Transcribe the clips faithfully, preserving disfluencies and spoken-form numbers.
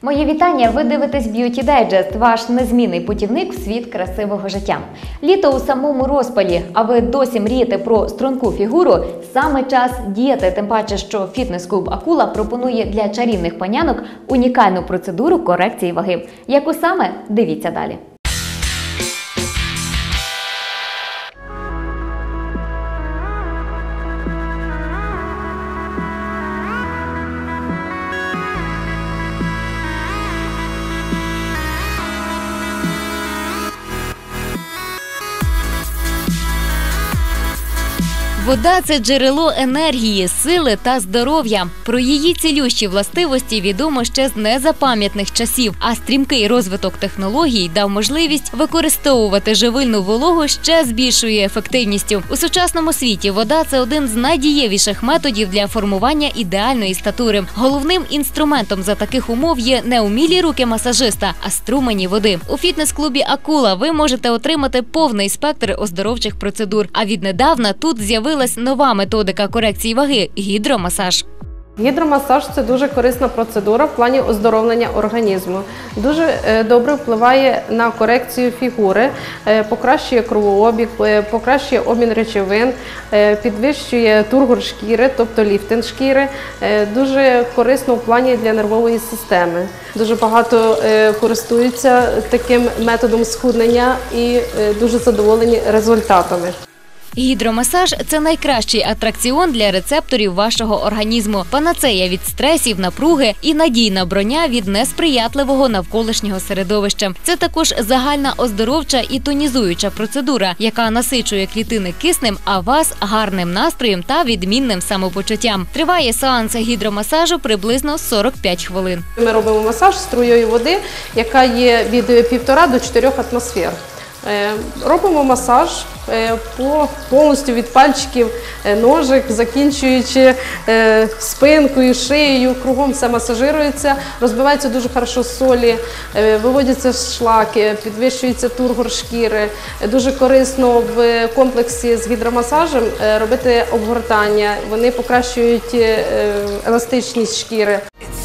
Мої вітання! Ви дивитесь Beauty Digest, ваш незмінний путівник в світ красивого життя. Літо у самому розпалі, а ви досі мрієте про струнку фігуру? Саме час діяти, тим паче, що фітнес-клуб «Акула» пропонує для чарівних панянок унікальну процедуру корекції ваги. Яку саме? Дивіться далі. Вода – це джерело енергії, сили та здоров'я. Про її цілющі властивості відомо ще з незапам'ятних часів, а стрімкий розвиток технологій дав можливість використовувати живильну вологу ще з більшою ефективністю. У сучасному світі вода – це один з найдієвіших методів для формування ідеальної статури. Головним інструментом за таких умов є не умілі руки масажиста, а струмені води. У фітнес-клубі «Акула» ви можете отримати повний спектр оздоровчих процедур, а віднедавна тут з'явилася нова методика корекції ваги – гідромасаж. Гідромасаж – це дуже корисна процедура в плані оздоровлення організму. Дуже добре впливає на корекцію фігури, покращує кровообіг, покращує обмін речовин, підвищує тургор шкіри, тобто ліфтинг шкіри. Дуже корисно в плані для нервової системи. Дуже багато користуються таким методом схуднення і дуже задоволені результатами. Гідромасаж – це найкращий атракціон для рецепторів вашого організму, панацея від стресів, напруги і надійна броня від несприятливого навколишнього середовища. Це також загальна оздоровча і тонізуюча процедура, яка насичує клітини киснем, а вас – гарним настроєм та відмінним самопочуттям. Триває сеанс гідромасажу приблизно сорок п'ять хвилин. Ми робимо масаж струєю води, яка є від півтора до чотирьох атмосфер. Робимо масаж по, повністю від пальчиків ножик, закінчуючи спинкою, шиєю, кругом все масажирується, розбиваються дуже хорошо солі, виводяться шлаки, підвищується тургор шкіри. Дуже корисно в комплексі з гідромасажем робити обгортання, вони покращують еластичність шкіри.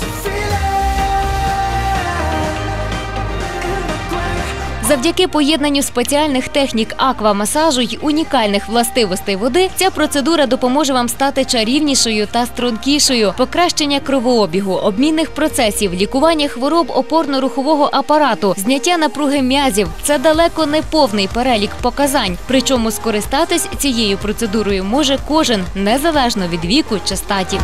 Завдяки поєднанню спеціальних технік аквамасажу й унікальних властивостей води, ця процедура допоможе вам стати чарівнішою та стрункішою. Покращення кровообігу, обмінних процесів, лікування хвороб опорно-рухового апарату, зняття напруги м'язів – це далеко не повний перелік показань. Причому скористатись цією процедурою може кожен, незалежно від віку чи статі.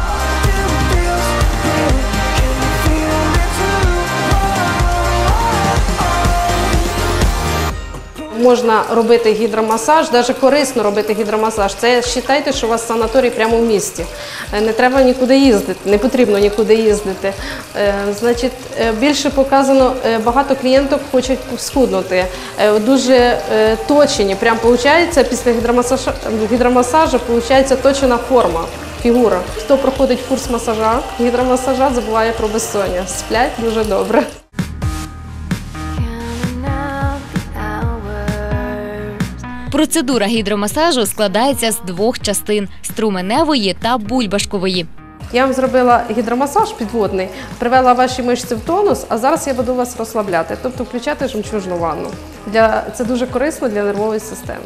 Можна робити гідромасаж, навіть корисно робити гідромасаж. Це вважайте, що у вас санаторій прямо в місті. Не треба нікуди їздити, не потрібно нікуди їздити. Значить, більше показано, багато клієнток хочуть схуднути. Дуже точені, прям виходить, після гідромасажу, гідромасажу виходить точена форма, фігура. Хто проходить курс масажа, гідромасажа, забуває про безсоння. Сплять дуже добре. Процедура гідромасажу складається з двох частин – струменевої та бульбашкової. Я вам зробила гідромасаж підводний, привела ваші мишці в тонус, а зараз я буду вас розслабляти, тобто включати жемчужну ванну. Для, це дуже корисно для нервової системи.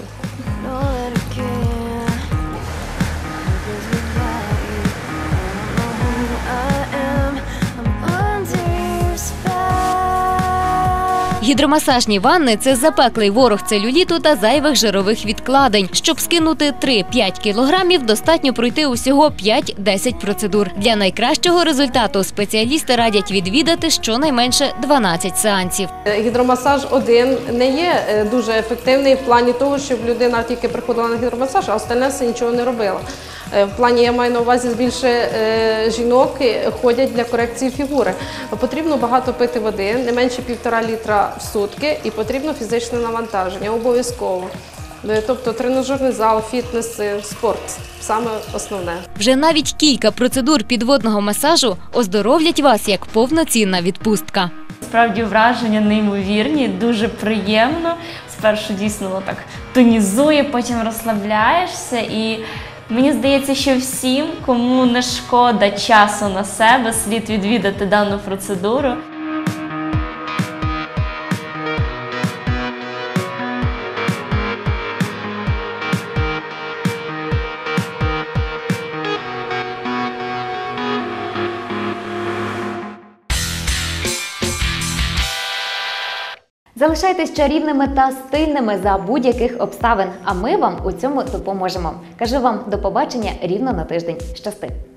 Гідромасажні ванни – це запеклий ворог целюліту та зайвих жирових відкладень. Щоб скинути три-п'ять кілограмів, достатньо пройти усього п'ять-десять процедур. Для найкращого результату спеціалісти радять відвідати щонайменше дванадцять сеансів. Гідромасаж один не є дуже ефективний в плані того, щоб людина тільки приходила на гідромасаж, а остальне все нічого не робила. В плані, я маю на увазі, більше жінок ходять для корекції фігури. Потрібно багато пити води, не менше півтора літра в сутки, і потрібно фізичне навантаження, обов'язково. Тобто тренажерний зал, фітнес, спорт – саме основне. Вже навіть кілька процедур підводного масажу оздоровлять вас як повноцінна відпустка. Справді враження неймовірні, дуже приємно. Спершу дійсно так тонізує, потім розслабляєшся і мені здається, що всім, кому не шкода часу на себе, слід відвідати дану процедуру. Залишайтесь чарівними та стильними за будь-яких обставин, а ми вам у цьому допоможемо. Кажу вам до побачення рівно на тиждень. Щасти!